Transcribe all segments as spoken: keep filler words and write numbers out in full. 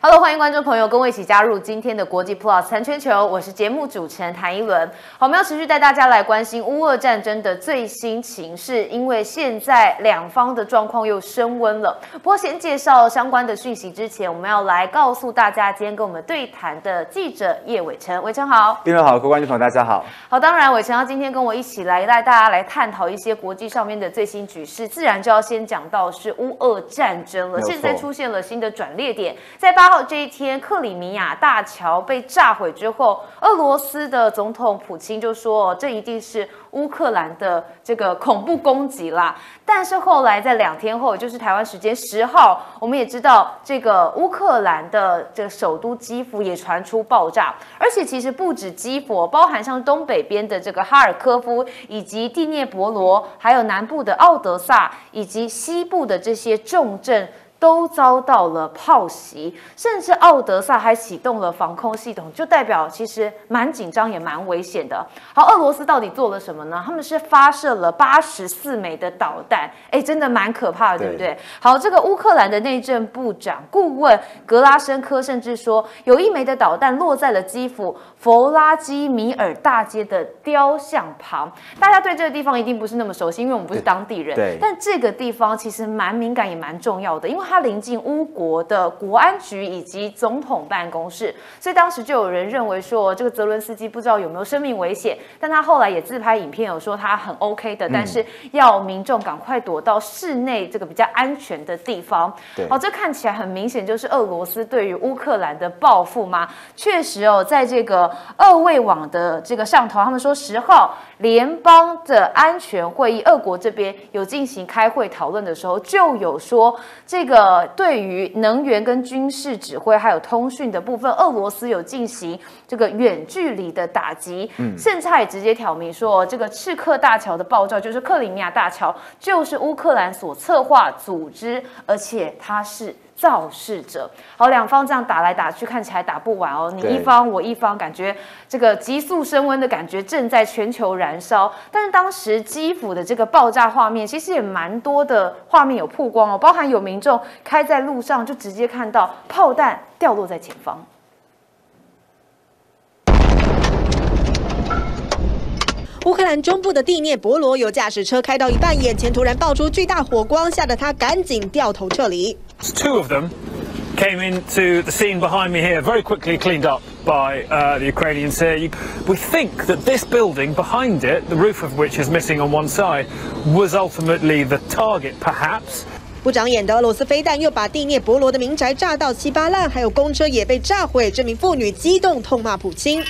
Hello， 欢迎观众朋友跟我一起加入今天的国际 Plus 谈全球，我是节目主持人谭一伦。好，我们要持续带大家来关心乌俄战争的最新情势，因为现在两方的状况又升温了。不过，先介绍相关的讯息之前，我们要来告诉大家，今天跟我们对谈的记者叶伟成，伟成好， 一伦好，各位观众朋友大家好。 好，当然伟成要今天跟我一起来带大家来探讨一些国际上面的最新局势，自然就要先讲到是乌俄战争了。现在出现了新的转捩点，在八号这一天，克里米亚大桥被炸毁之后，俄罗斯的总统普京就说，这一定是乌克兰的这个恐怖攻击啦。但是后来在两天后，也就是台湾时间十号，我们也知道这个乌克兰的这个首都基辅也传出爆炸，而且其实不止基辅，包含像东北边的这个哈尔科夫，以及第聂伯罗，还有南部的奥德萨，以及西部的这些重镇，都遭到了炮袭，甚至奥德萨还启动了防空系统，就代表其实蛮紧张也蛮危险的。好，俄罗斯到底做了什么呢？他们是发射了八十四枚的导弹，哎，真的蛮可怕的，对不对？好，这个乌克兰的内政部长顾问格拉申科甚至说，有一枚的导弹落在了基辅弗拉基米尔大街的雕像旁。大家对这个地方一定不是那么熟悉，因为我们不是当地人。 对， 但这个地方其实蛮敏感也蛮重要的，因为它临近乌国的国安局以及总统办公室，所以当时就有人认为说，这个泽伦斯基不知道有没有生命危险，但他后来也自拍影片有说他很 OK 的，但是要民众赶快躲到室内这个比较安全的地方。好，这看起来很明显就是俄罗斯对于乌克兰的报复吗？确实哦，在这个俄卫网的这个上头，他们说十号联邦的安全会议，俄国这边有进行开会讨论的时候，就有说这个。呃，对于能源跟军事指挥还有通讯的部分，俄罗斯有进行这个远距离的打击，嗯，甚至也直接挑明说，这个赤克大桥的爆炸就是克里米亚大桥，就是乌克兰所策划组织，而且它是肇事者。好，两方这样打来打去，看起来打不完哦。你一方我一方，感觉这个急速升温的感觉正在全球燃烧。但是当时基辅的这个爆炸画面，其实也蛮多的画面有曝光哦，包含有民众开在路上就直接看到炮弹掉落在前方。 乌克兰中部的第聂伯罗有驾驶车开到一半，眼前突然爆出巨大火光，吓得他赶紧掉头撤离。 Two of them came into the scene behind me here, very quickly cleaned up by uh, the Ukrainians here. You, we think that this building behind it, the roof of which is missing on one side, was ultimately the target, perhaps. 不长眼的俄罗斯飞弹又把第聂伯罗的民宅炸到稀巴烂，还有公车也被炸毁。这名妇女激动痛骂普京。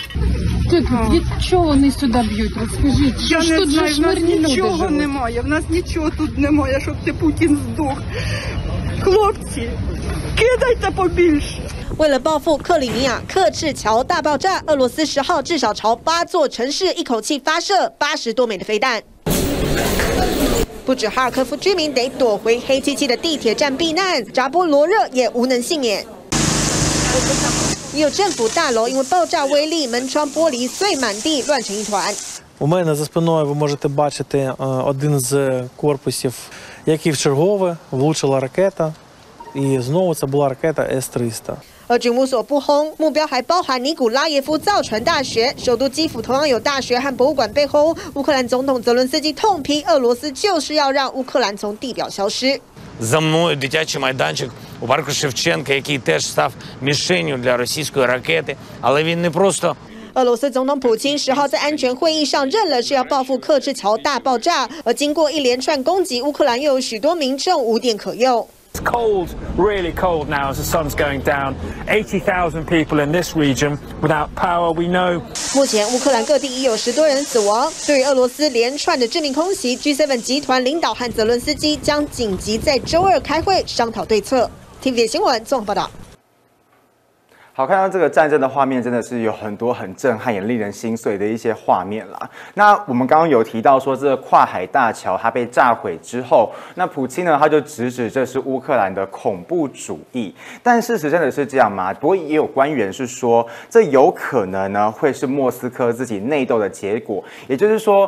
Чого вони сюди б'ють? Розкажіть, що ж тут же ж мирні люди живуть? Нічого немає, в нас нічого тут немає, щоб ти Путін здох. Хлопці, кидайте побільше. 为了报复克里米亚克赤桥大爆炸，俄罗斯十号至少朝八座城市一口气发射八十多枚的飞弹。不止哈尔科夫居民得躲回黑漆漆的地铁站避难，扎波罗热也无能幸免。也有政府大楼因为爆炸威力，门窗玻璃碎满地，乱成一团。 У мене за спиною ви можете бачити один з корпусів, який вчергове влучила ракета, і знову це була ракета С триста。 而军无所不轰，目标还包含尼古拉耶夫造船大学，首都基辅同样有大学和博物馆被轰。乌克兰总统泽伦斯基痛批俄罗斯就是要让乌克兰从地表消失。 За мною дитячий майданчик у парку Шевченка, який теж став мішенню для російської ракети, але він не просто. 俄罗斯总统普京十号在安全会议上认了是要报复克赤桥大爆炸，而经过一连串攻击，乌克兰又有许多民众无电可用。 It's cold, really cold now as the sun's going down. eighty thousand people in this region without power, we know. 目前乌克兰各地已有十多人死亡。对于俄罗斯连串的致命空袭 ，G 七 集团领导和泽伦斯基将紧急在周二开会商讨对策。T V B 新闻综合报道。 好，看到这个战争的画面，真的是有很多很震撼也令人心碎的一些画面啦。那我们刚刚有提到说，这个跨海大桥它被炸毁之后，那普京呢他就直指这是乌克兰的恐怖主义。但事实真的是这样吗？不过也有官员是说，这有可能呢会是莫斯科自己内斗的结果，也就是说。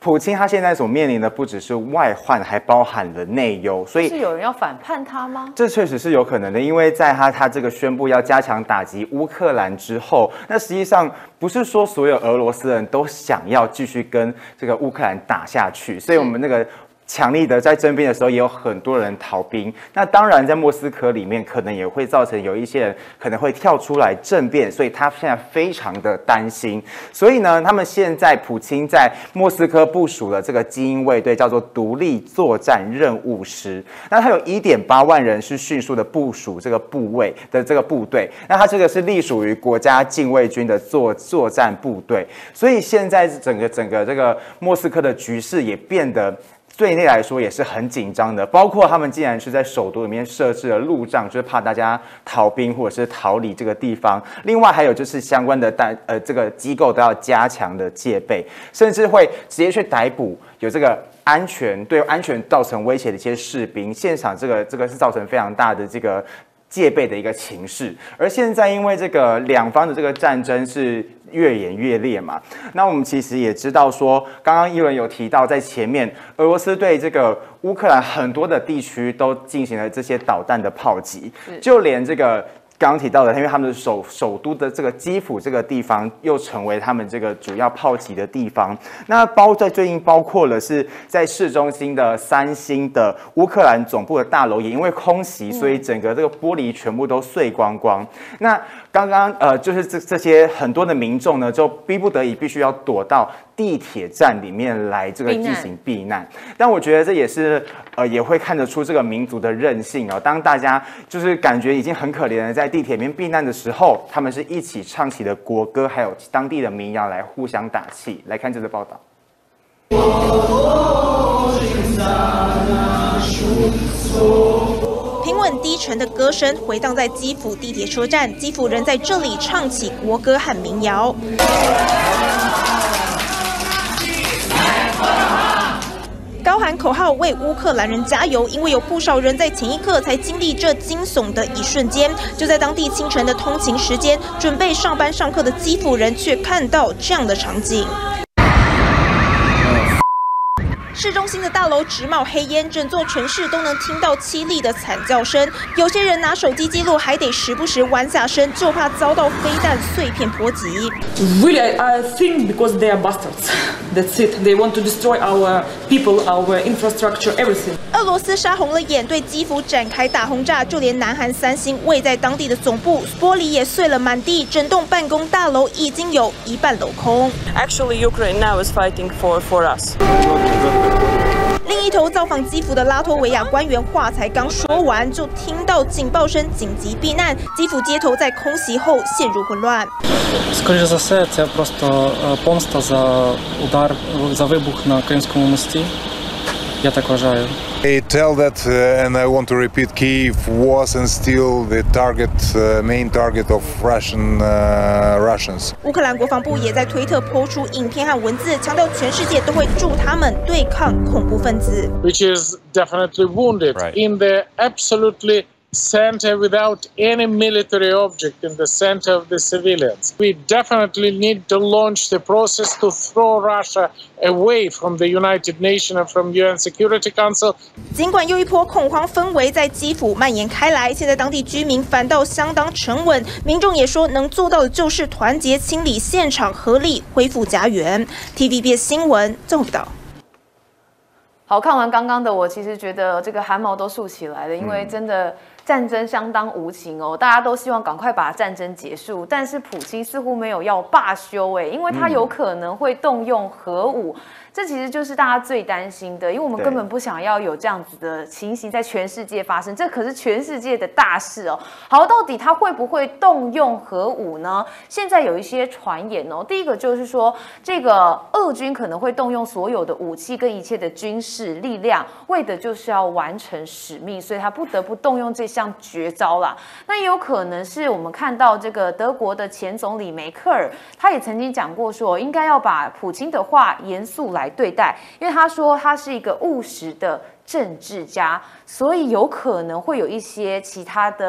普京他现在所面临的不只是外患，还包含了内忧，所以是有人要反叛他吗？ 这确实是有可能的，因为在他他这个宣布要加强打击乌克兰之后，那实际上不是说所有俄罗斯人都想要继续跟这个乌克兰打下去，所以我们那个。强力的在征兵的时候，也有很多人逃兵。那当然，在莫斯科里面，可能也会造成有一些人可能会跳出来政变，所以他现在非常的担心。所以呢，他们现在普京在莫斯科部署了这个精英卫队，叫做独立作战任务师。那他有 一点八万人是迅速的部署这个部位的这个部队。那他这个是隶属于国家禁卫军的作作战部队。所以现在整个整个这个莫斯科的局势也变得。对内来说也是很紧张的，包括他们竟然是在首都里面设置了路障，就是怕大家逃兵或者是逃离这个地方。另外还有就是相关的单呃这个机构都要加强的戒备，甚至会直接去逮捕有这个安全对安全造成威胁的一些士兵。现场这个这个是造成非常大的这个戒备的一个情势。而现在因为这个两方的这个战争是越演越烈嘛，那我们其实也知道说，刚刚一轮有提到，在前面俄罗斯对这个乌克兰很多的地区都进行了这些导弹的炮击，就连这个。刚刚提到的，因为他们的首首都的这个基辅这个地方，又成为他们这个主要炮击的地方。那包在最近包括了是在市中心的三星的乌克兰总部的大楼，也因为空袭，所以整个这个玻璃全部都碎光光。那刚刚呃，就是这这些很多的民众呢，就逼不得已必须要躲到地铁站里面来这个进行避难。但我觉得这也是呃，也会看得出这个民族的韧性哦。当大家就是感觉已经很可怜的在地铁里面避难的时候，他们是一起唱起了国歌，还有当地的民谣来互相打气。来看这则报道。 平稳低沉的歌声回荡在基辅地铁车站，基辅人在这里唱起国歌和民谣。高喊口号为乌克兰人加油，因为有不少人在前一刻才经历这惊悚的一瞬间。就在当地清晨的通勤时间，准备上班上课的基辅人却看到这样的场景。市中心的大楼直冒黑烟，整座城市都能听到凄厉的惨叫声。有些人拿手机记录，还得时不时弯下身，就怕遭到飞弹碎片波及。 Really, I think because they are bastards. That's it. They want to destroy our people, our infrastructure, everything. 俄罗斯杀红了眼，对基辅展开大轰炸，就连南韩三星位在当地的总部，玻璃也碎了满地，整栋办公大楼已经有一半镂空。 Actually, Ukraine now is fighting for for us. 另一头造访基辅的拉脱维亚官员话才刚说完，就听到警报声，紧急避难。基辅街头在空袭后陷入混乱。 Скоріше за все, це просто помста за удар, за вибух на Кримському мості. Я так вважаю. I tell that, uh, and I want to repeat, Kyiv was and still the target, uh, main target of Russian uh, Russians. 乌克兰国防部也在推特抛出影片和文字，强调全世界都会助他们对抗恐怖分子。 Which is definitely wounded right. in the absolutely center without any military object in the center of the civilians. We definitely need to launch the process to throw Russia away from the United Nations and from U N Security Council. 尽管又一波恐慌氛围在基辅蔓延开来，现在当地居民反倒相当沉稳，民众也说能做到的就是团结清理现场，合力恢复家园。T V B S 新闻综合报道。 好，看完刚刚的，我其实觉得这个汗毛都竖起来了，因为真的战争相当无情哦，大家都希望赶快把战争结束，但是普京似乎没有要罢休哎，因为他有可能会动用核武。这其实就是大家最担心的，因为我们根本不想要有这样子的情形在全世界发生，这可是全世界的大事哦。好，到底他会不会动用核武呢？现在有一些传言哦，第一个就是说，这个俄军可能会动用所有的武器跟一切的军事力量，为的就是要完成使命，所以他不得不动用这项绝招啦。那也有可能是我们看到这个德国的前总理梅克尔，他也曾经讲过说，应该要把普京的话严肃来对待，因为他说他是一个务实的政治家，所以有可能会有一些其他的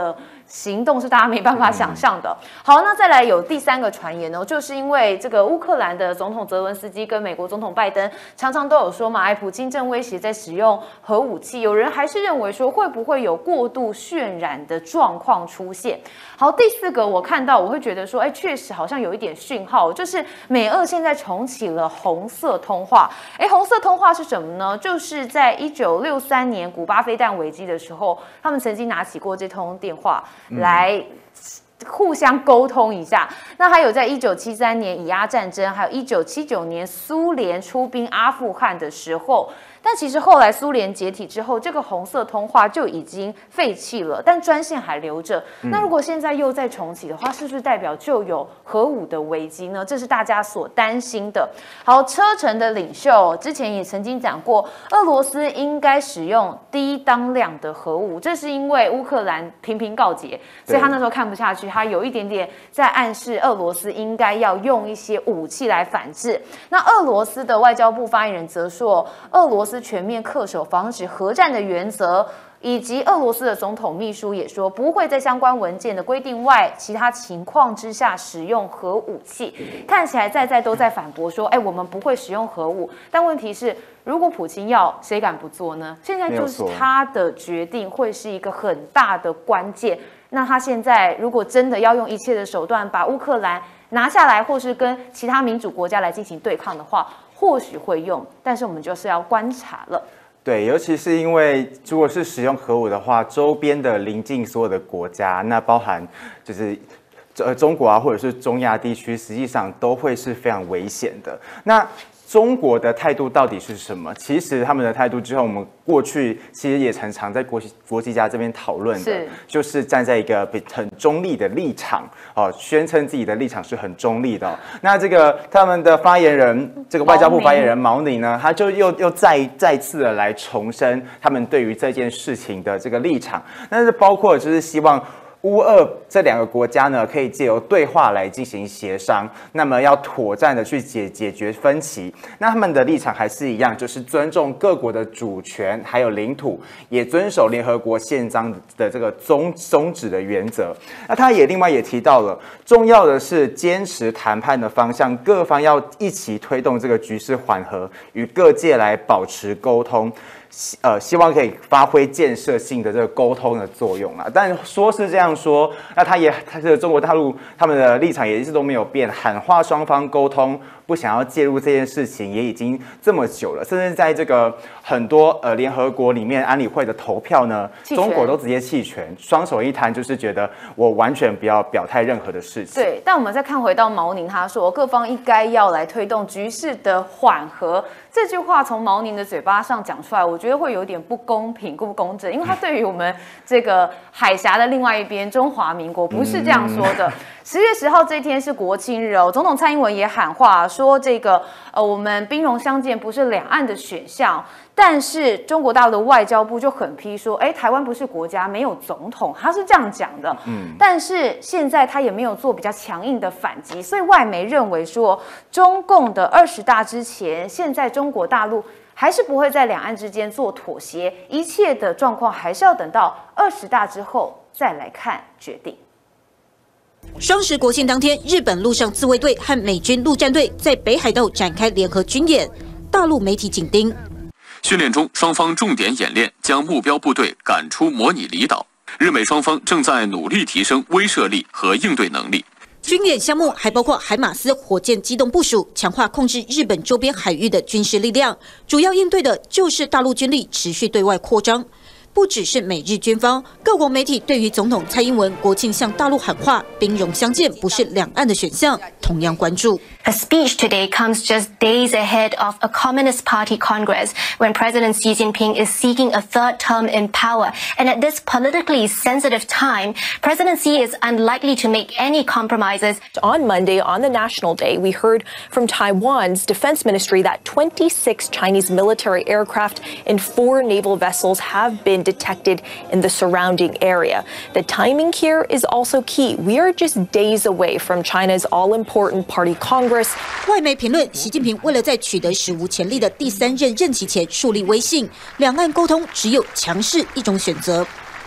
行动是大家没办法想象的。好，那再来有第三个传言哦，就是因为这个乌克兰的总统泽伦斯基跟美国总统拜登常常都有说嘛，哎，普京正威胁在使用核武器，有人还是认为说会不会有过度渲染的状况出现。好，第四个我看到我会觉得说，哎，确实好像有一点讯号，就是美俄现在重启了红色通话。哎，红色通话是什么呢？就是在一九六三年古巴飞弹危机的时候，他们曾经拿起过这通电话来互相沟通一下。那还有在一九七三年以阿战争，还有一九七九年苏联出兵阿富汗的时候。但其实后来苏联解体之后，这个红色通话就已经废弃了，但专线还留着。那如果现在又再重启的话，是不是代表就有核武的危机呢？这是大家所担心的。好，车臣的领袖之前也曾经讲过，俄罗斯应该使用低当量的核武，这是因为乌克兰频频告捷，所以他那时候看不下去，他有一点点在暗示俄罗斯应该要用一些武器来反制。那俄罗斯的外交部发言人则说，俄罗斯全面恪守防止核战的原则，以及俄罗斯的总统秘书也说，不会在相关文件的规定外其他情况之下使用核武器。看起来在在都在反驳说，哎，我们不会使用核武。但问题是，如果普京要，谁敢不做呢？现在就是他的决定会是一个很大的关键。那他现在如果真的要用一切的手段把乌克兰拿下来，或是跟其他民主国家来进行对抗的话，或许会用，但是我们就是要观察了。 对，尤其是因为如果是使用核武的话，周边的邻近所有的国家，那包含就是呃中国啊，或者是中亚地区，实际上都会是非常危险的。那中国的态度到底是什么？其实他们的态度之后，我们过去其实也常常在国际国际家这边讨论的，就是站在一个很中立的立场哦，宣称自己的立场是很中立的、哦。那这个他们的发言人，这个外交部发言人毛宁呢，他就又又再再次的来重申他们对于这件事情的这个立场，但是包括就是希望乌俄这两个国家呢，可以借由对话来进行协商，那么要妥善的去解解决分歧。那他们的立场还是一样，就是尊重各国的主权还有领土，也遵守联合国宪章的这个宗宗旨的原则。那他也另外也提到了，重要的是坚持谈判的方向，各方要一起推动这个局势缓和，与各界来保持沟通。呃，希望可以发挥建设性的这个沟通的作用啊。但说是这样说，那他也，他是中国大陆他们的立场也一直都没有变，喊话双方沟通，不想要介入这件事情，也已经这么久了。甚至在这个很多呃联合国里面安理会的投票呢，中国都直接弃权，双手一摊，就是觉得我完全不要表态任何的事情。 对，但我们再看回到毛宁，他说各方应该要来推动局势的缓和。这句话从毛宁的嘴巴上讲出来，我觉得会有点不公平、不公正，因为他对于我们这个海峡的另外一边中华民国不是这样说的。十、嗯、月十号这一天是国庆日哦，总统蔡英文也喊话说，这个呃我们兵戎相见不是两岸的选项。但是中国大陆的外交部就狠批说，哎，台湾不是国家，没有总统，他是这样讲的。嗯，但是现在他也没有做比较强硬的反击，所以外媒认为说，中共的二十大之前，现在中国大陆还是不会在两岸之间做妥协，一切的状况还是要等到二十大之后再来看决定。 双十国庆当天，日本陆上自卫队和美军陆战队在北海道展开联合军演，大陆媒体紧盯。 训练中，双方重点演练将目标部队赶出模拟离岛。日美双方正在努力提升威慑力和应对能力。 军演项目还包括海马斯火箭机动部署，强化控制日本周边海域的军事力量，主要应对的就是大陆军力持续对外扩张。不只是美日军方，各国媒体对于总统蔡英文国庆向大陆喊话“兵戎相见不是两岸的选项”同样关注。 A speech today comes just days ahead of a Communist Party Congress when President Xi Jinping is seeking a third term in power. And at this politically sensitive time, President Xi is unlikely to make any compromises. On Monday, on the National Day, we heard from Taiwan's defense ministry that twenty-six Chinese military aircraft and four naval vessels have been detected in the surrounding area. The timing here is also key. We are just days away from China's all-important Party Congress. 外媒评论，习近平为了在取得史无前例的第三任任期前树立威信，两岸沟通只有强势一种选择。 President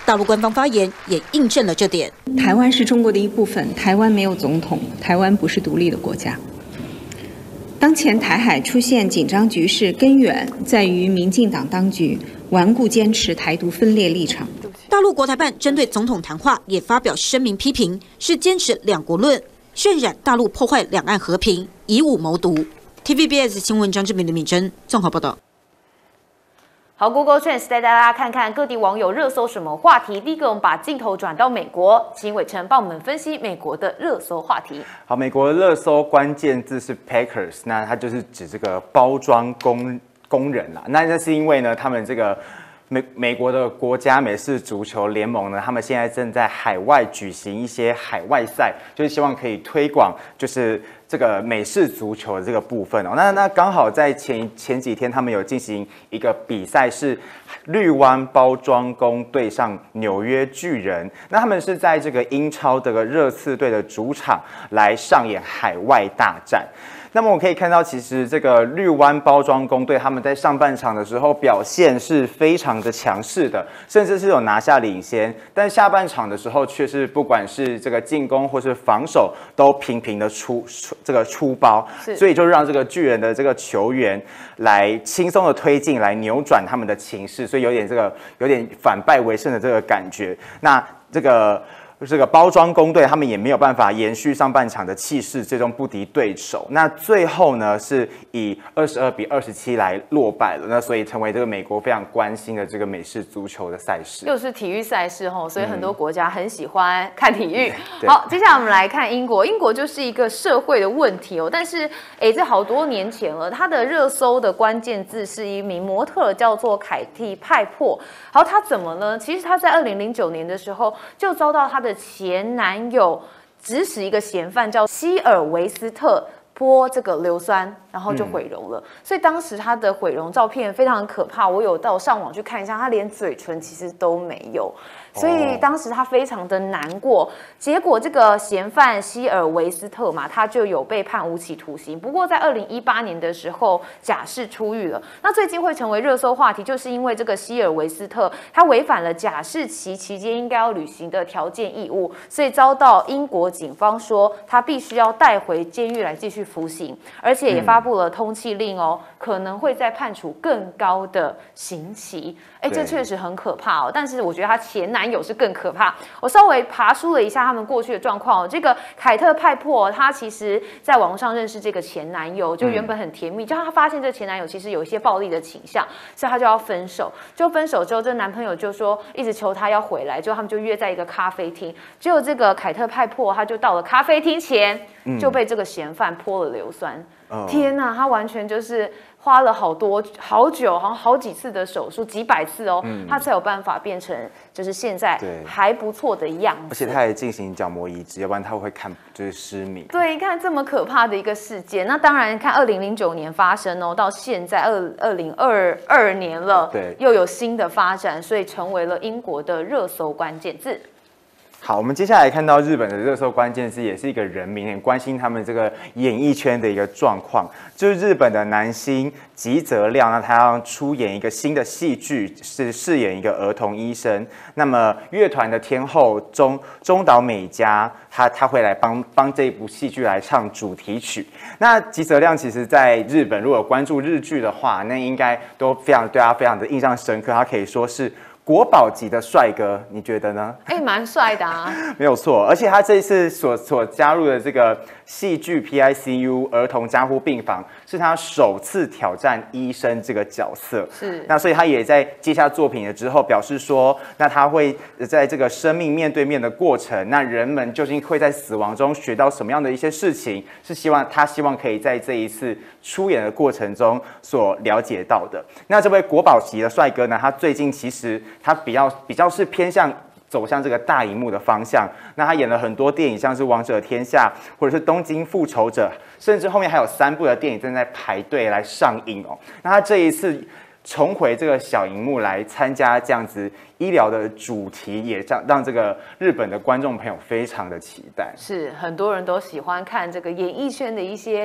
大陆官方发言也印证了这点。 台湾是中国的一部分，台湾没有总统，台湾不是独立的国家。当前台海出现紧张局势，根源在于民进党当局顽固坚持台独分裂立场。 大陆国台办针对总统谈话也发表声明批评，是坚持两国论，渲染大陆破坏两岸和平，以武谋独。T V B S 新闻张志明的敏珍综合报道。 好 ，Google Trends 带大家看看各地网友热搜什么话题。第一个，我们把镜头转到美国，请伟成帮我们分析美国的热搜话题。 好，美国的热搜关键字是 Packers， 那它就是指这个包装工工人啦。那那是因为呢，他们这个美美国的国家美式足球联盟呢，他们现在正在海外举行一些海外赛，就是希望可以推广就是这个美式足球的这个部分哦。那那刚好在前前几天，他们有进行一个比赛，是绿湾包装工对上纽约巨人。那他们是在这个英超这个热刺队的主场来上演海外大战。那么我可以看到，其实这个绿湾包装工队他们在上半场的时候表现是非常的强势的，甚至是有拿下领先。但下半场的时候，却是不管是这个进攻或是防守，都频频的出出这个出包，所以就让这个巨人的这个球员来轻松的推进，来扭转他们的情势，所以有点这个有点反败为胜的这个感觉。那这个。这个包装工队他们也没有办法延续上半场的气势，最终不敌对手。那最后呢，是以二十二比二十七来落败了。那所以成为这个美国非常关心的这个美式足球的赛事， 又是体育赛事吼，所以很多国家很喜欢看体育。 嗯、 好，接下来我们来看英国，英国就是一个社会的问题哦。但是，哎，这好多年前了，它的热搜的关键字是一名模特，叫做凯蒂派珀。好，她怎么呢？其实她在二零零九年的时候就遭到她的前男友指使一个嫌犯叫希尔维斯特泼这个硫酸，然后就毁容了。嗯、所以当时他的毁容照片非常可怕，我有到上网去看一下，他连嘴唇其实都没有。所以当时他非常的难过，结果这个嫌犯希尔维斯特嘛，他就有被判无期徒刑。不过在二零一八年的时候假释出狱了。那最近会成为热搜话题，就是因为这个希尔维斯特他违反了假释期期间应该要履行的条件义务，所以遭到英国警方说他必须要带回监狱来继续服刑，而且也发布了通缉令哦，可能会再判处更高的刑期。哎，这确实很可怕哦。但是我觉得他前男友是更可怕。我稍微爬梳了一下他们过去的状况哦。这个凯特派珀，他其实在网络上认识这个前男友，就原本很甜蜜，就他发现这前男友其实有一些暴力的倾向，所以他就要分手。就分手之后，这男朋友就说一直求他要回来，就他们就约在一个咖啡厅。结果这个凯特派珀他就到了咖啡厅前，就被这个嫌犯泼了硫酸。嗯、天哪，他完全就是花了好多好久，好像好几次的手术，几百次哦，嗯、他才有办法变成就是现在还不错的样子。 而且他还进行角膜移植，要不然他会看就是失明。 对，你看这么可怕的一个事件，那当然看二零零九年发生哦，到现在二二零二二年了， 对， 又有新的发展，所以成为了英国的热搜关键字。 好，我们接下来看到日本的热搜关键字，也是一个人民很关心他们这个演艺圈的一个状况，就是日本的男星吉泽亮，那他要出演一个新的戏剧，是饰演一个儿童医生。那么乐团的天后中中岛美嘉，他他会来帮帮这一部戏剧来唱主题曲。那吉泽亮其实在日本如果有关注日剧的话，那应该都非常对他非常的印象深刻，他可以说是国宝级的帅哥，你觉得呢？ 哎，蛮帅的啊， 没有错。而且他这一次所所加入的这个戏剧 P I C U 儿童加护病房，是他首次挑战医生这个角色。 是。 那所以他也在接下作品了之后表示说，那他会在这个生命面对面的过程，那人们究竟会在死亡中学到什么样的一些事情，是希望他希望可以在这一次出演的过程中所了解到的。那这位国宝级的帅哥呢，他最近其实他比较比较是偏向走向这个大荧幕的方向。那他演了很多电影，像是《王者天下》或者是《东京复仇者》，甚至后面还有三部的电影正在排队来上映哦。那他这一次重回这个小荧幕来参加这样子医疗的主题，也让让这个日本的观众朋友非常的期待。 是很多人都喜欢看这个演艺圈的一些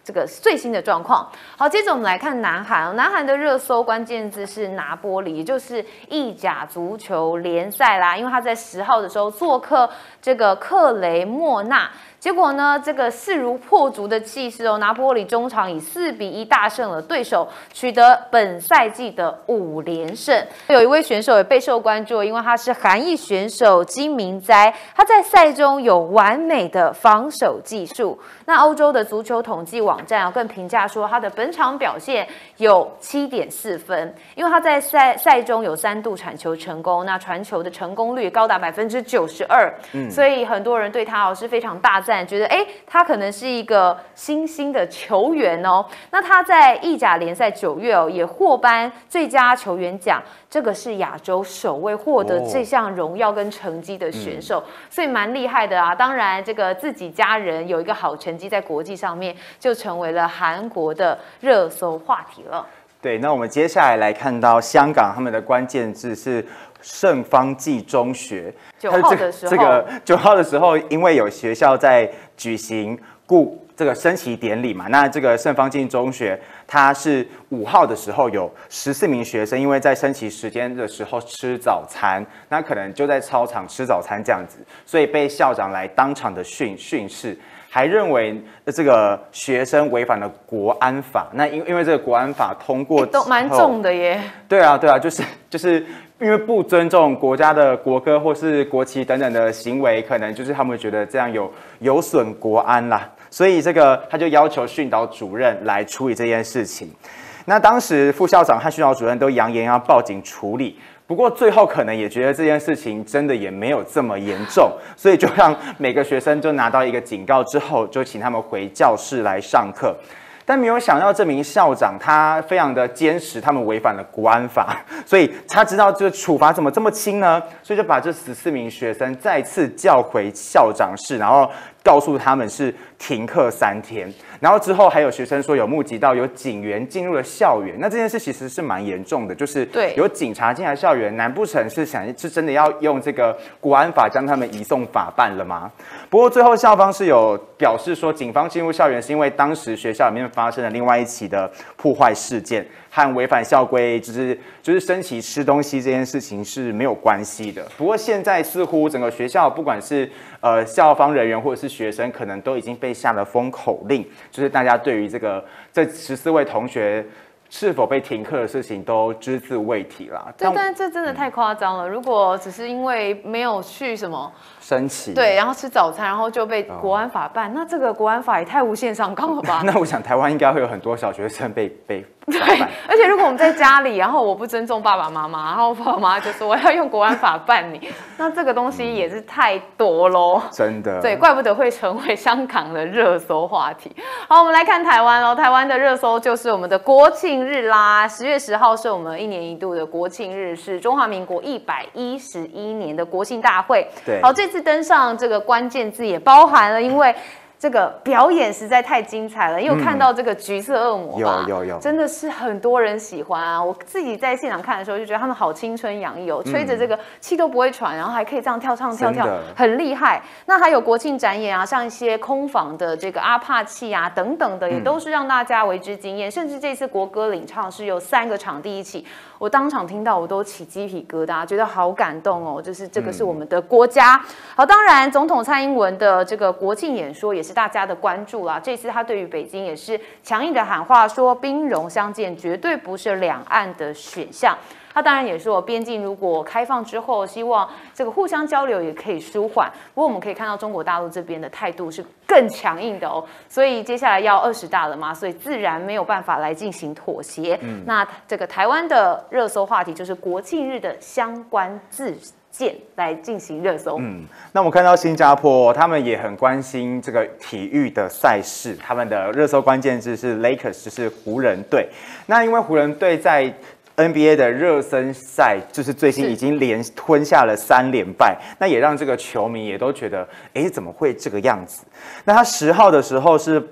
这个最新的状况。好，接着我们来看南韩，南韩的热搜关键字是拿波里，也就是意甲足球联赛啦，因为他在十号的时候做客这个克雷莫纳。结果呢，这个势如破竹的气势哦，拿波里中场以四比一大胜了对手，取得本赛季的五连胜。有一位选手也备受关注，因为他是韩裔选手金明哉，他在赛中有完美的防守技术。那欧洲的足球统计网站啊，更评价说他的本场表现有 七点四分，因为他在赛赛中有三度传球成功，那传球的成功率高达百分之九十二，所以很多人对他哦是非常大赞，觉得哎他可能是一个新兴的球员哦。那他在意甲联赛九月哦也获颁最佳球员奖，这个是亚洲首位获得这项荣耀跟成绩的选手，哦嗯、所以蛮厉害的啊。当然，这个自己家人有一个好成绩在国际上面，就成为了韩国的热搜话题了。 对，那我们接下来来看到香港，他们的关键字是圣方济中学。 九号的时候， 这个九号的时候，因为有学校在举行顾这个升旗典礼嘛，那这个圣方济中学，它是五号的时候有十四名学生，因为在升旗时间的时候吃早餐，那可能就在操场吃早餐这样子，所以被校长来当场的训训斥。还认为这个学生违反了国安法，那因因为这个国安法通过都蛮重的耶。 对啊，对啊，就是就是因为不尊重国家的国歌或是国旗等等的行为，可能就是他们觉得这样有有损国安啦，所以这个他就要求训导主任来处理这件事情。那当时副校长和训导主任都扬言要报警处理。不过最后可能也觉得这件事情真的也没有这么严重，所以就让每个学生就拿到一个警告之后，就请他们回教室来上课。但没有想到这名校长他非常的坚持，他们违反了国安法，所以他知道这处罚怎么这么轻呢？所以就把这十四名学生再次叫回校长室，然后告诉他们是停课三天。然后之后还有学生说有目击到有警员进入了校园，那这件事其实是蛮严重的，就是对有警察进来校园，难不成是想是真的要用这个国安法将他们移送法办了吗？不过最后校方是有表示说，警方进入校园是因为当时学校里面发生了另外一起的破坏事件，和违反校规，就是就是升旗吃东西这件事情是没有关系的。不过现在似乎整个学校不管是呃校方人员或者是学生，可能都已经被下了封口令，就是大家对于这个这十四位同学是否被停课的事情都只字未提啦。 对，但是这真的太夸张了。如果只是因为没有去什么升旗， 对，然后吃早餐，然后就被国安法办，哦、那这个国安法也太无限上纲了吧？ 那我想台湾应该会有很多小学生被被对，而且如果我们在家里，然后我不尊重爸爸妈妈，然后爸爸妈妈就说我要用国安法办你，那这个东西也是太多喽。 真的， 对，怪不得会成为香港的热搜话题。好，我们来看台湾哦，台湾的热搜就是我们的国庆日啦。十月十号是我们一年一度的国庆日，是中华民国一百一十一年的国庆大会。 对， 好，这次登上这个关键字也包含了，因为这个表演实在太精彩了，因为我看到这个橘色恶魔吧， 有有有， 真的是很多人喜欢啊！我自己在现场看的时候就觉得他们好青春洋溢哦，吹着这个气都不会喘，然后还可以这样跳唱跳跳，很厉害。那还有国庆展演啊，像一些空防的这个阿帕契啊等等的，也都是让大家为之惊艳。甚至这次国歌领唱是有三个场地一起，我当场听到我都起鸡皮疙瘩，觉得好感动哦！就是这个是我们的国家。好，当然总统蔡英文的这个国庆演说也是大家的关注啦。这次他对于北京也是强硬的喊话，说兵戎相见绝对不是两岸的选项。他当然也说，边境如果开放之后，希望这个互相交流也可以舒缓。不过我们可以看到中国大陆这边的态度是更强硬的哦，所以接下来要二十大了嘛，所以自然没有办法来进行妥协。嗯、那这个台湾的热搜话题就是国庆日的相关字件来进行热搜。 嗯，那我们看到新加坡，他们也很关心这个体育的赛事，他们的热搜关键字是 Lakers， 就是湖人队。那因为湖人队在N B A 的热身赛就是最新已经连吞下了三连败，那也让这个球迷也都觉得，哎，怎么会这个样子？那他十号的时候是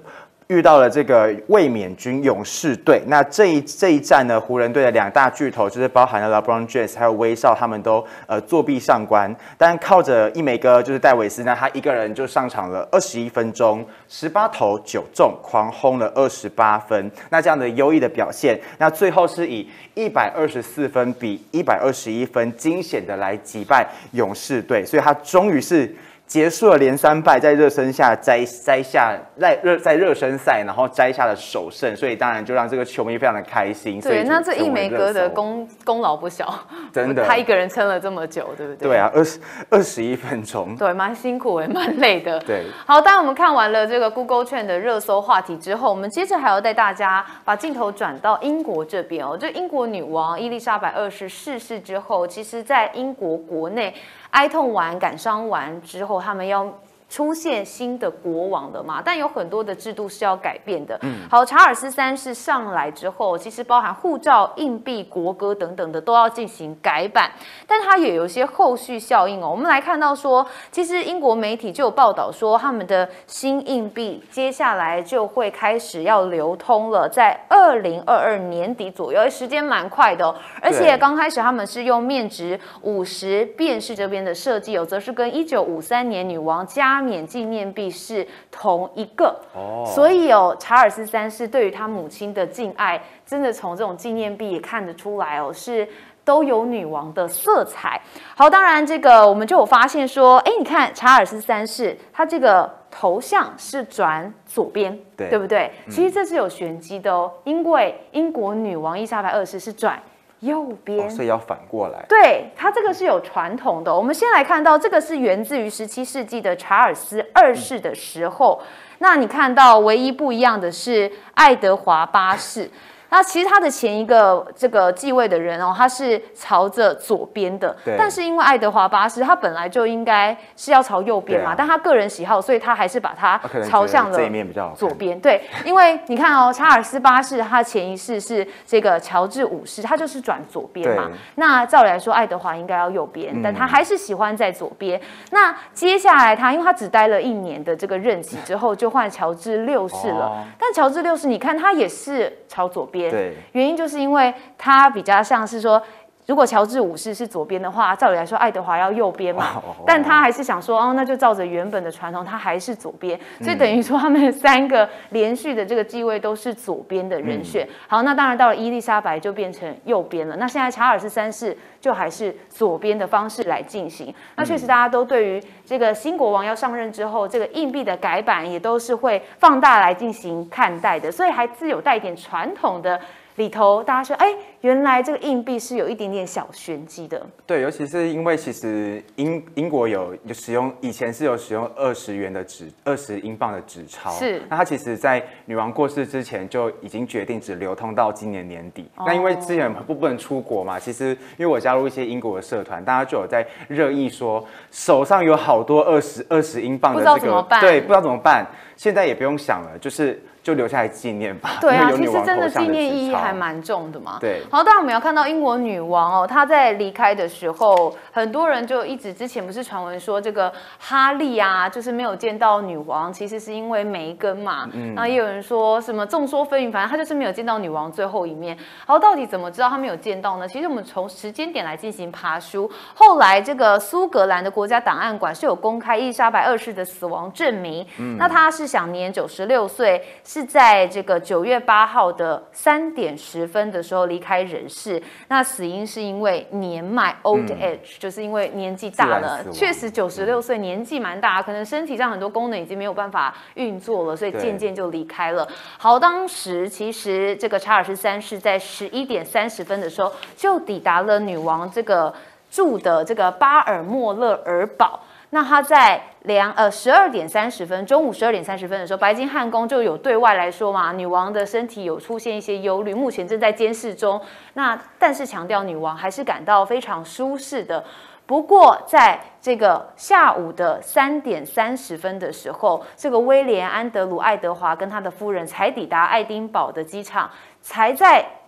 遇到了这个卫冕军勇士队。那这一这一战呢，湖人队的两大巨头就是包含了 LeBron James 还有威少，他们都呃作弊上关。但靠着一枚哥就是戴维斯呢，他一个人就上场了二十一分钟，十八投九中，狂轰了二十八分。那这样的优异的表现，那最后是以一百二十四分比一百二十一分惊险的来击败勇士队，所以他终于是结束了连三败，在热身下摘摘下在热在热身赛，然后摘下了首胜，所以当然就让这个球迷非常的开心。 对，那这一枚哥的功功劳不小， 真的， 他一个人撑了这么久，对不对？ 对啊，二十二十一分钟， 对，蛮辛苦也蛮累的。 对， 好，当我们看完了这个 Google Trend 的热搜话题之后，我们接着还要带大家把镜头转到英国这边哦。这英国女王伊丽莎白二世逝世之后，其实在英国国内哀痛完、感伤完之后，他们要出现新的国王的嘛，但有很多的制度是要改变的。嗯，好，查尔斯三世上来之后，其实包含护照、硬币、国歌等等的都要进行改版，但它也有一些后续效应哦。我们来看到说，其实英国媒体就有报道说，他们的新硬币接下来就会开始要流通了，在二零二二年底左右，时间蛮快的哦。而且刚开始他们是用面值五十便士这边的设计哦，则是跟一九五三年女王加冕纪念币是同一个哦，所以哦，查尔斯三世对于他母亲的敬爱，真的从这种纪念币也看得出来哦，是都有女王的色彩。好，当然这个我们就有发现说，哎，你看查尔斯三世他这个头像是转左边，对，对不对？嗯、其实这是有玄机的哦，因为英国女王伊莎白二世是转右边、 哦，所以要反过来。 对，它这个是有传统的。我们先来看到，这个是源自于十七世纪的查尔斯二世的时候。嗯、那你看到唯一不一样的是爱德华八世。那其实他的前一个这个继位的人哦，他是朝着左边的，但是因为爱德华八世他本来就应该是要朝右边嘛，啊、但他个人喜好，所以他还是把它朝向了左边。对，因为你看哦，查尔斯八世他前一世是这个乔治五世，他就是转左边嘛。那照理来说，爱德华应该要右边，但他还是喜欢在左边。嗯、那接下来他因为他只待了一年的这个任期之后，就换乔治六世了。哦、但乔治六世，你看他也是朝左边。对，原因就是因为他比较像是说，如果乔治五世是左边的话，照理来说爱德华要右边嘛，哦、但他还是想说，哦，那就照着原本的传统，他还是左边，所以等于说他们三个连续的这个继位都是左边的人选。嗯、好，那当然到了伊丽莎白就变成右边了，那现在查尔斯三世就还是左边的方式来进行。那确实大家都对于这个新国王要上任之后，这个硬币的改版也都是会放大来进行看待的，所以还是有带一点传统的。里头大家说，哎，原来这个硬币是有一点点小玄机的。 对，尤其是因为其实英英国有有使用，以前是有使用二十元的纸，二十英镑的纸钞。是。那它其实，在女王过世之前就已经决定只流通到今年年底。哦、那因为之前不不能出国嘛，其实因为我加入一些英国的社团，大家就有在热议说，手上有好多二十二十英镑的这个，不知道怎么办。对，不知道怎么办。现在也不用想了，就是。就留下来纪念吧。 对啊，其实真的纪念意义还蛮重的嘛。对。好，当然我们要看到英国女王哦，她在离开的时候，很多人就一直之前不是传闻说这个哈利啊，就是没有见到女王，其实是因为梅根嘛。嗯。然后也有人说什么众说纷纭，反正他就是没有见到女王最后一面。好，到底怎么知道他没有见到呢？其实我们从时间点来进行爬梳。后来这个苏格兰的国家档案馆是有公开伊丽莎白二世的死亡证明。嗯。那她是享年九十六岁。是在这个九月八号的三点十分的时候离开人世。那死因是因为年迈 （old age），、嗯、就是因为年纪大了，确实九十六岁年纪蛮大，可能身体上很多功能已经没有办法运作了，所以渐渐就离开了。好，当时其实这个查尔斯三世在十一点三十分的时候就抵达了女王这个住的这个巴尔莫勒尔堡。那他在两呃十二点三十分，中午十二点三十分的时候，白金汉宫就有对外来说嘛，女王的身体有出现一些忧虑，目前正在监视中。那但是强调女王还是感到非常舒适的。不过在这个下午的三点三十分的时候，这个威廉安德鲁爱德华跟他的夫人才抵达爱丁堡的机场，才在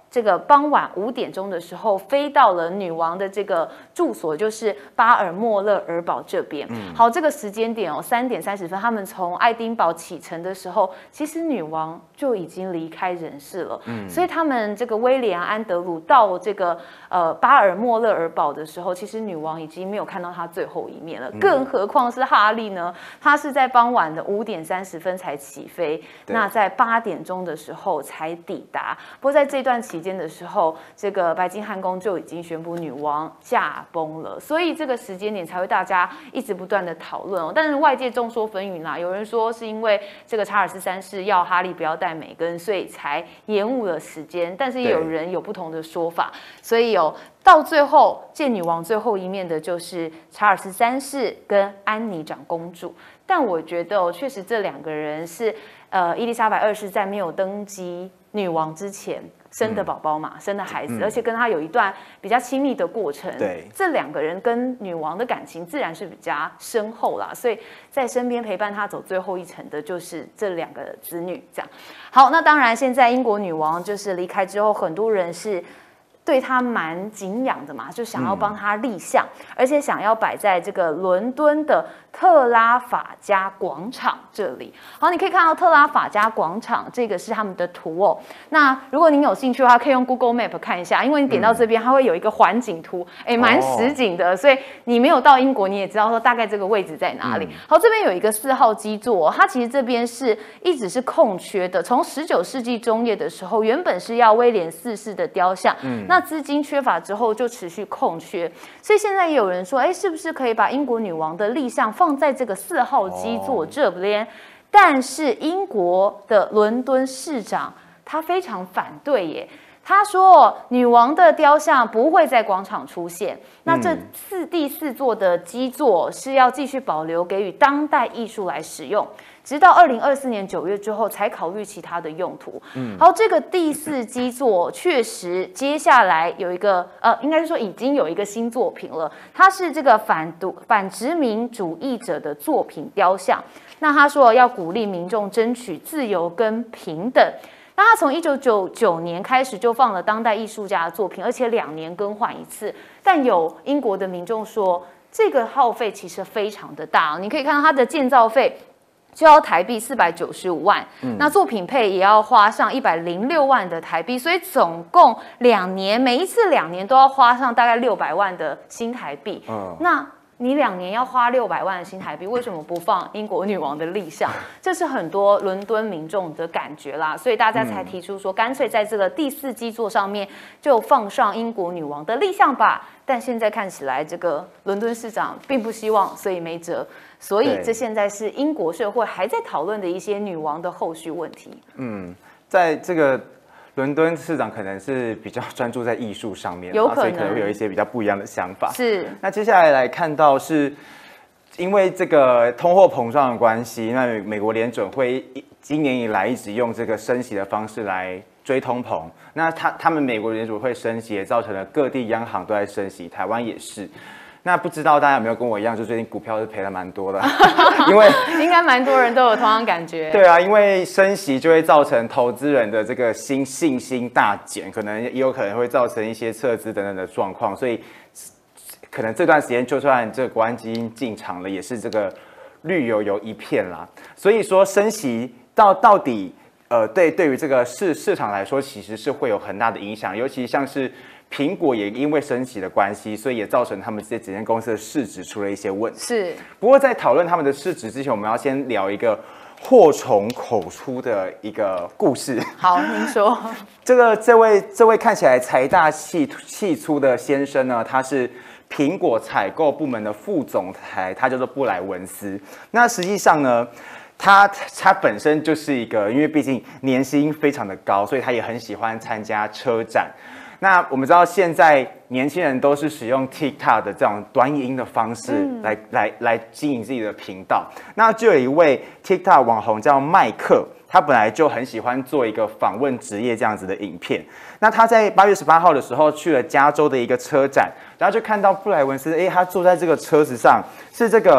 这个傍晚五点钟的时候，飞到了女王的这个住所，就是巴尔莫勒尔堡这边。嗯，好，这个时间点哦，三点三十分，他们从爱丁堡启程的时候，其实女王就已经离开人世了。嗯，所以他们这个威廉安德鲁到这个呃巴尔莫勒尔堡的时候，其实女王已经没有看到他最后一面了。嗯、更何况是哈利呢？他是在傍晚的五点三十分才起飞，那在八点钟的时候才抵达。不过在这段期间的时候，这个白金汉宫就已经宣布女王驾崩了，所以这个时间点才会大家一直不断的讨论哦。但是外界众说纷纭啦，有人说是因为这个查尔斯三世要哈利不要带梅根，所以才延误了时间，但是也有人有不同的说法，所以有到最后见女王最后一面的就是查尔斯三世跟安妮长公主。但我觉得哦，确实这两个人是呃伊丽莎白二世在没有登基女王之前生的宝宝嘛，嗯、生的孩子，嗯、而且跟她有一段比较亲密的过程。对，这两个人跟女王的感情自然是比较深厚啦，所以在身边陪伴她走最后一程的就是这两个子女。这样，好，那当然现在英国女王就是离开之后，很多人是对她蛮敬仰的嘛，就想要帮她立像，嗯、而且想要摆在这个伦敦的特拉法加广场这里。好，你可以看到特拉法加广场，这个是他们的图哦。那如果您有兴趣的话，可以用 Google Map 看一下，因为你点到这边，它会有一个环景图，哎，蛮实景的，所以你没有到英国，你也知道说大概这个位置在哪里。嗯、好，这边有一个四号基座，它其实这边是一直是空缺的，从十九世纪中叶的时候，原本是要威廉四世的雕像，嗯、那资金缺乏之后就持续空缺，所以现在也有人说，哎，是不是可以把英国女王的立像放在这个四号基座这边？哦、但是英国的伦敦市长他非常反对耶。他说，女王的雕像不会在广场出现。那这四第四座的基座是要继续保留给予当代艺术来使用，直到二零二四年九月之后才考虑其他的用途。嗯，好，这个第四基座确实接下来有一个呃，应该是说已经有一个新作品了，它是这个反独反殖民主义者的作品雕像。那他说要鼓励民众争取自由跟平等。那他从一九九九年开始就放了当代艺术家的作品，而且两年更换一次。但有英国的民众说，这个耗费其实非常的大。你可以看到它的建造费就要台币四百九十五万，嗯、那作品配也要花上一百零六万的台币，所以总共两年，每一次两年都要花上大概六百万的新台币。嗯、那你两年要花六百万的新台币，为什么不放英国女王的立像？这是很多伦敦民众的感觉啦，所以大家才提出说，干脆在这个第四基座上面就放上英国女王的立像吧。但现在看起来，这个伦敦市长并不希望，所以没辙。所以这现在是英国社会还在讨论的一些女王的后续问题。嗯， 在这个伦敦市长可能是比较专注在艺术上面， 有可能， 所以可能会有一些比较不一样的想法。 是。那接下来来看到是，因为这个通货膨胀的关系，那美国联准会今年以来一直用这个升息的方式来追通膨。那他他们美国联准会升息，也造成了各地央行都在升息，台湾也是。那不知道大家有没有跟我一样，就最近股票是赔了蛮多的，因为应该蛮多人都有同样感觉。 对啊，因为升息就会造成投资人的这个信信心大减，可能也有可能会造成一些撤资等等的状况，所以可能这段时间就算这个国安基金进场了，也是这个绿油油一片啦。所以说升息到到底呃对对于这个市市场来说，其实是会有很大的影响，尤其像是苹果也因为升息的关系，所以也造成他们这几间公司的市值出了一些问题。 是。 不过在讨论他们的市值之前，我们要先聊一个祸从口出的一个故事。 好，您说。 这个这位这位看起来财大气气粗的先生呢，他是苹果采购部门的副总裁，他叫做布莱文斯。那实际上呢，他他本身就是一个，因为毕竟年薪非常的高，所以他也很喜欢参加车展。那我们知道现在年轻人都是使用 TikTok 的这种短影音的方式来、嗯、来来经营自己的频道。那就有一位 TikTok 网红叫麦克，他本来就很喜欢做一个访问职业这样子的影片。那他在八月十八号的时候去了加州的一个车展，然后就看到布莱文斯，哎，他坐在这个车子上是这个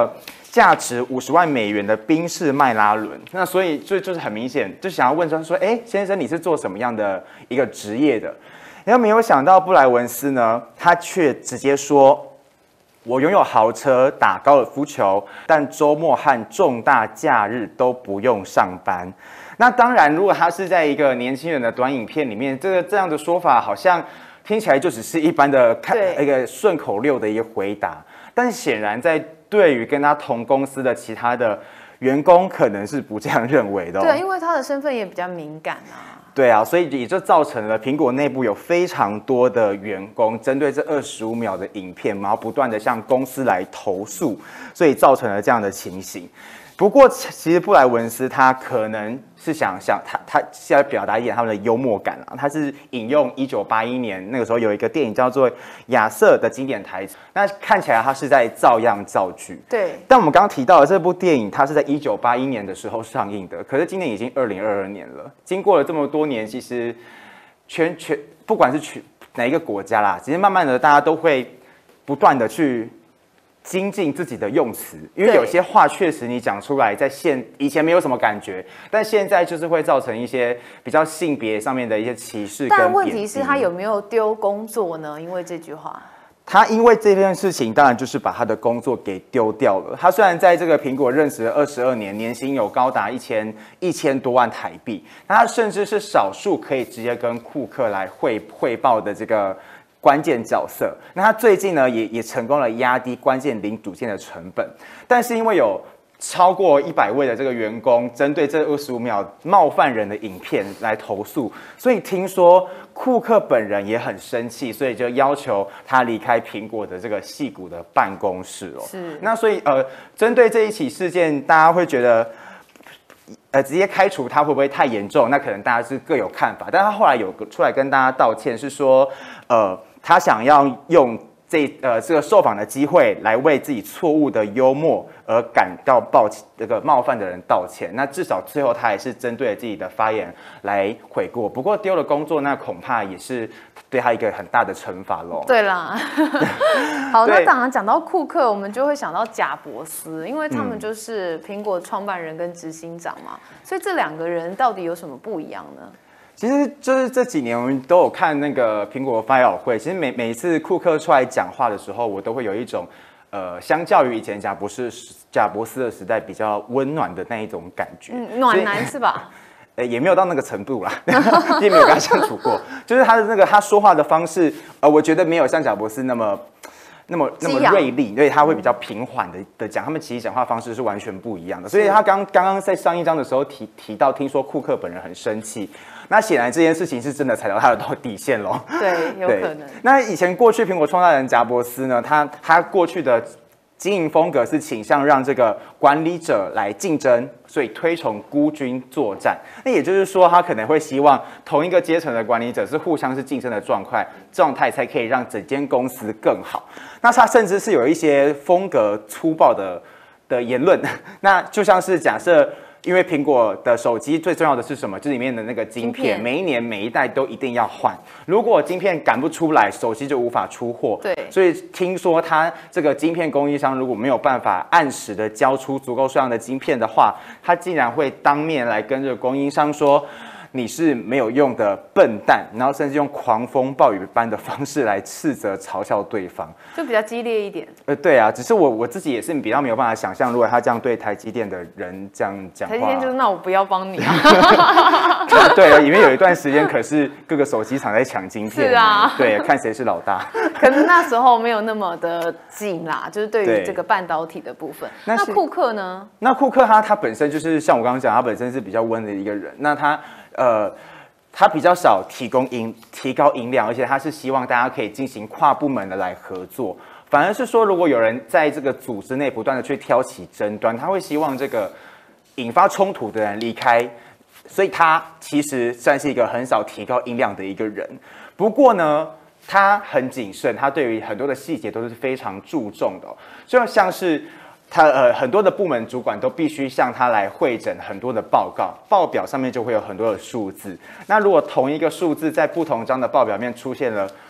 价值五十万美元的宾士迈拉伦。那所以就就是很明显，就想要问他说，哎，先生你是做什么样的一个职业的？然后没有想到布莱文斯呢，他却直接说。我拥有豪车，打高尔夫球，但周末和重大假日都不用上班。那当然，如果他是在一个年轻人的短影片里面，这个这样的说法好像听起来就只是一般的看一个顺口溜的一个回答。但显然，在对于跟他同公司的其他的员工，可能是不这样认为的、哦。 对，因为他的身份也比较敏感啊。 对啊，所以也就造成了苹果内部有非常多的员工针对这二十五秒的影片，然后不断的向公司来投诉，所以造成了这样的情形。不过，其实布莱文斯他可能是想想他他是要表达一点他们的幽默感啊，他是引用一九八一年那个时候有一个电影叫做《亚瑟》的经典台词，那看起来他是在照样造句。 对。 但我们刚刚提到的这部电影，它是在一九八一年的时候上映的，可是今年已经二零二二年了，经过了这么多年，其实全全不管是全哪一个国家啦，其实慢慢的大家都会不断的去。精进自己的用词，因为有些话确实你讲出来，在现以前没有什么感觉，但现在就是会造成一些比较性别上面的一些歧视。 但问题是，他有没有丢工作呢？因为这句话， 他因为这件事情，当然就是把他的工作给丢掉了。他虽然在这个苹果任职了二十二年，年薪有高达一千一千多万台币，那他甚至是少数可以直接跟库克来汇汇报的这个。关键角色，那他最近呢也也成功了压低关键零组件的成本，但是因为有超过一百位的这个员工针对这二十五秒冒犯人的影片来投诉，所以听说库克本人也很生气，所以就要求他离开苹果的这个矽谷的办公室哦。 是， 那所以呃，针对这一起事件，大家会觉得。呃，直接开除他会不会太严重？那可能大家是各有看法。但他后来有出来跟大家道歉，是说，呃，他想要用这呃这个受访的机会来为自己错误的幽默而感到抱歉，这个冒犯的人道歉。那至少最后他还是针对自己的发言来悔过。不过丢了工作，那恐怕也是对他一个很大的惩罚喽。 对啦，好，那当然讲到库克，我们就会想到贾伯斯，因为他们就是苹果创办人跟执行长嘛，嗯、所以这两个人到底有什么不一样呢？ 其实就是这几年我们都有看那个苹果发表会，其实每每一次库克出来讲话的时候，我都会有一种，呃，相较于以前贾伯斯贾伯斯的时代比较温暖的那一种感觉， 嗯，暖男是吧？ 呃，也没有到那个程度啦，并没有跟他相处过，就是他的那个他说话的方式，呃，我觉得没有像贾伯斯那么。那么那么锐利，所以他会比较平缓的的讲，他们其实讲话方式是完全不一样的。所以他刚刚刚在上一章的时候提提到，听说库克本人很生气，那显然这件事情是真的踩到他的底线喽。 对，有可能。 那以前过去苹果创办人贾伯斯呢，他他过去的经营风格是倾向让这个管理者来竞争，所以推崇孤军作战。那也就是说，他可能会希望同一个阶层的管理者是互相是竞争的状态，状态才可以让整间公司更好。那他甚至是有一些风格粗暴的的言论，那就像是假设。因为苹果的手机最重要的是什么？就是里面的那个晶片，晶片每一年每一代都一定要换。如果晶片赶不出来，手机就无法出货。 对， 所以听说他这个晶片供应商如果没有办法按时的交出足够数量的晶片的话，他竟然会当面来跟这个供应商说。你是没有用的笨蛋，然后甚至用狂风暴雨般的方式来斥责、嘲笑对方， 就比较激烈一点。 呃，对啊，只是我我自己也是比较没有办法想象，如果他这样对台积电的人这样讲话， 台积电就是那我不要帮你啊。 对啊，里面有一段时间可是各个手机厂在抢晶片， 是啊， 对，看谁是老大。 可能那时候没有那么的紧啦，就是对于这个半导体的部分。那库克呢？ 那库克他他本身就是像我刚刚讲，他本身是比较温的一个人，那他。呃，他比较少提供音提高音量，而且他是希望大家可以进行跨部门的来合作。反而是说，如果有人在这个组织内不断的去挑起争端，他会希望这个引发冲突的人离开。所以他其实算是一个很少提高音量的一个人。不过呢，他很谨慎，他对于很多的细节都是非常注重的、哦，就像是。他呃很多的部门主管都必须向他来汇整很多的报告，报表上面就会有很多的数字。那如果同一个数字在不同章的报表面出现了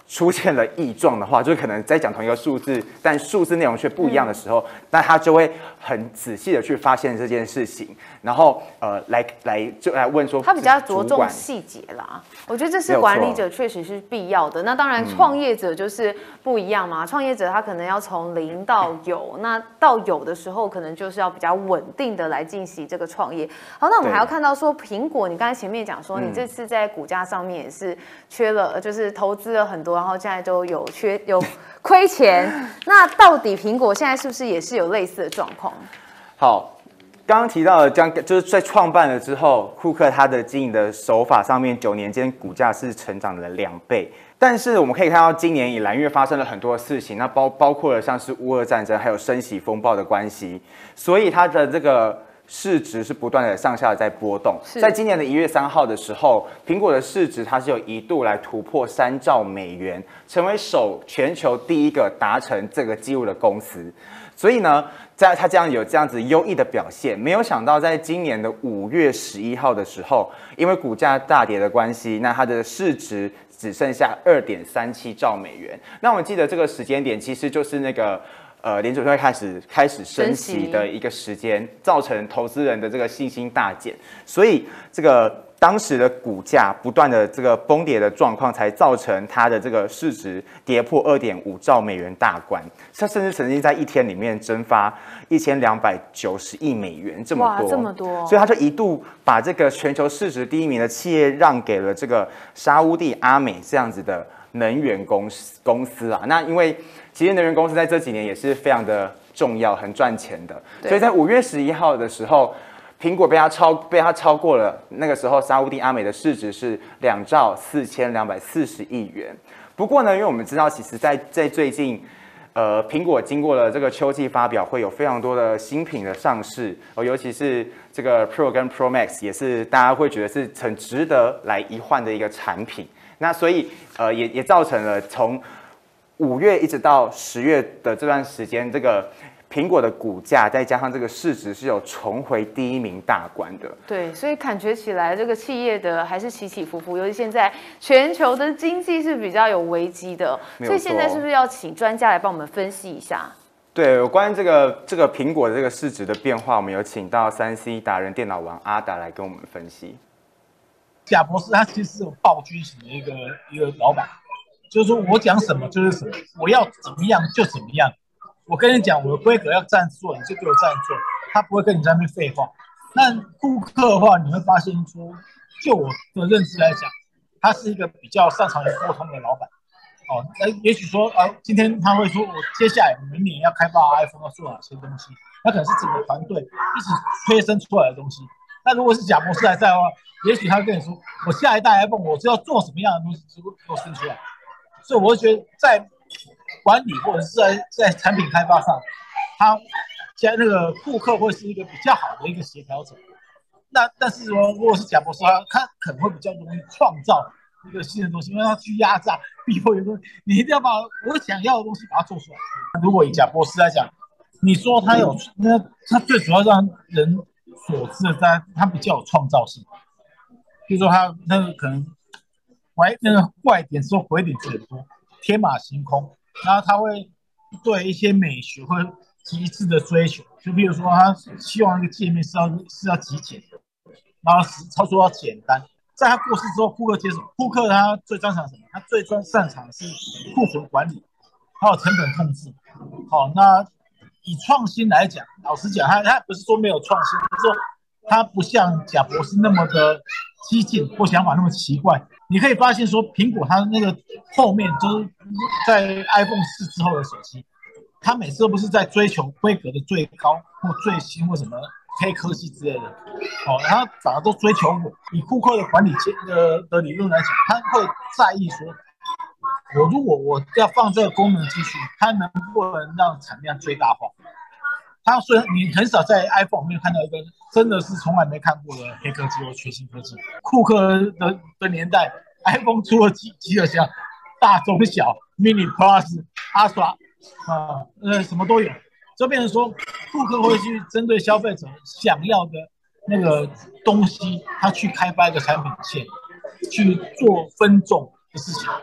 出现了异状的话，就是可能在讲同一个数字，但数字内容却不一样的时候，嗯、那他就会很仔细的去发现这件事情，然后呃来来就来问说， 他比较着重细节啦。我觉得这是管理者确实是必要的。那当然，创业者就是不一样嘛，创、嗯、业者他可能要从零到有，那到有的时候可能就是要比较稳定的来进行这个创业。好，那我们还要看到说，苹果，你刚才前面讲说，你这次在股价上面也是缺了，就是投资了很多。然后现在都有缺有亏钱，那到底苹果现在是不是也是有类似的状况？ 好，刚刚提到的，将就是在创办了之后，库克他的经营的手法上面，九年间股价是成长了两倍。但是我们可以看到，今年以来，因为发生了很多的事情，那包包括了像是乌俄战争，还有升息风暴的关系，所以它的这个市值是不断的上下的在波动。在今年的一月三号的时候，苹果的市值它是有一度来突破三兆美元，成为首全球第一个达成这个纪录的公司。所以呢，在它这样有这样子优异的表现，没有想到在今年的五月十一号的时候，因为股价大跌的关系，那它的市值只剩下二点三七兆美元。那我们记得这个时间点其实就是那个。呃，联准会开始开始升息的一个时间，造成投资人的这个信心大减，所以这个当时的股价不断的这个崩跌的状况，才造成它的这个市值跌破二点五兆美元大关。它甚至曾经在一天里面蒸发一千两百九十亿美元，这么多， 哇，这么多， 所以它就一度把这个全球市值第一名的企业让给了这个沙烏地阿美这样子的能源公司公司啊。那因为其实能源公司在这几年也是非常的重要，很赚钱的，所以在五月十一号的时候，苹果被它超被它超过了。那个时候，沙烏地阿美的市值是两兆四千两百四十亿元。不过呢，因为我们知道，其实在在最近，呃，苹果经过了这个秋季发表会，有非常多的新品的上市，哦，尤其是这个 Pro 跟 Pro Max 也是大家会觉得是很值得来一换的一个产品。那所以呃，也也造成了从五月一直到十月的这段时间，这个苹果的股价再加上这个市值是有重回第一名大关的。 对，所以感觉起来这个企业的还是起起伏伏，尤其现在全球的经济是比较有危机的，所以现在是不是要请专家来帮我们分析一下？ 对，有关这个这个苹果的这个市值的变化，我们有请到三 C 达人电脑王阿达来跟我们分析。 贾博士他其实是有暴君型的一个一个老板。就是说我讲什么就是什么，我要怎么样就怎么样。我跟你讲，我的规格要这样做，你就给我这样做，他不会跟你在那边废话。那顾客的话，你会发现说，就我的认知来讲，他是一个比较擅长于沟通的老板。哦，那也许说，呃，今天他会说，我接下来明年要开发 iPhone 要做哪些东西，那可能是整个团队一起催生出来的东西。那如果是贾博士还在的话，也许他会跟你说，我下一代 iPhone 我是要做什么样的东西，就给我生出来。所以我会觉得在管理或者是在在产品开发上，他加那个顾客会是一个比较好的一个协调者。那但是说，如果是贾博士，他可能会比较容易创造一个新的东西，因为他去压榨、逼迫一个东西，你一定要把我想要的东西把它做出来。如果以贾博士来讲，你说他有那他最主要让人所知的，他他比较有创造性。比如说他那个可能。坏那个坏点之后回点很多，天马行空，然后他会对一些美学会极致的追求，就比如说他希望一个界面是要是要极简的，然后操作要简单。在他过世之后，库克接手，库克他最专长什么？他最专擅长是库存管理，还有成本控制。好，那以创新来讲，老实讲，他他不是说没有创新，是说他不像贾博士那么的激进或想法那么奇怪。你可以发现说，苹果它那个后面就是在 iPhone 四之后的手机，它每次都不是在追求规格的最高或最新或什么黑科技之类的，哦，它反而都追求我。以库克的管理的的理论来讲，他会在意说，我如果我要放这个功能进去，它能不能让产量最大化？它虽然你很少在 iPhone 里面看到一个真的是从来没看过的黑科技或全新科技。库克的的年代 ，iPhone 出了几几个像大、中、小、Mini Plus、Ultra 啊，呃，什么都有。就变成说，库克会去针对消费者想要的那个东西，他去开发一个产品线，去做分众的事情。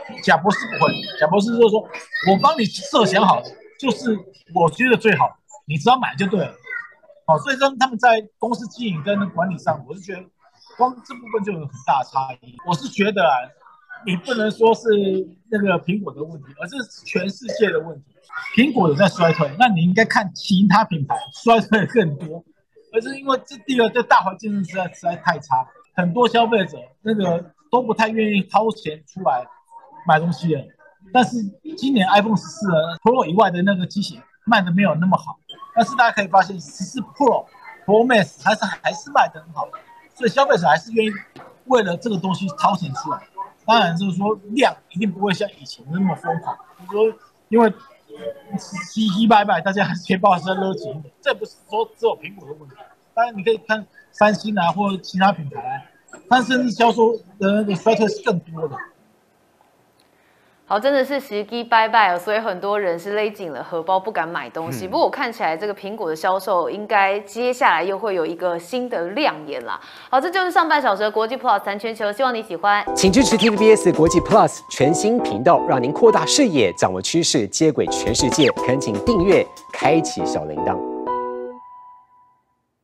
贾博士不会，贾博士就是说我帮你设想好，就是我觉得最好，你只要买就对了。好，所以说他们在公司经营跟管理上，我是觉得光这部分就有很大差异。我是觉得啊，你不能说是那个苹果的问题，而是全世界的问题。苹果有在衰退，那你应该看其他品牌衰退的更多，而是因为这第二，这大环境实在实在太差，很多消费者那个都不太愿意掏钱出来买东西了。但是今年 iPhone 十四 Pro 以外的那个机型卖的没有那么好，但是大家可以发现十四 Pro、Pro Max 还是还是卖的很好，所以消费者还是愿意为了这个东西掏钱出来。当然就是说量一定不会像以前那么疯狂，就是说因为七七八八，大家钱包还是在勒紧一点，这不是说只有苹果的问题。当然你可以看三星啊，或者其他品牌啊，但甚至销售的那个衰退是更多的。 好，真的是时机拜拜哦，所以很多人是勒紧了荷包不敢买东西。嗯、不过我看起来这个苹果的销售应该接下来又会有一个新的亮眼啦。好，这就是上半小时的国际 Plus 谈全球，希望你喜欢。 请支持 T V B S 国际 Plus 全新频道，让您扩大视野，掌握趋势，接轨全世界。恳请订阅，开启小铃铛。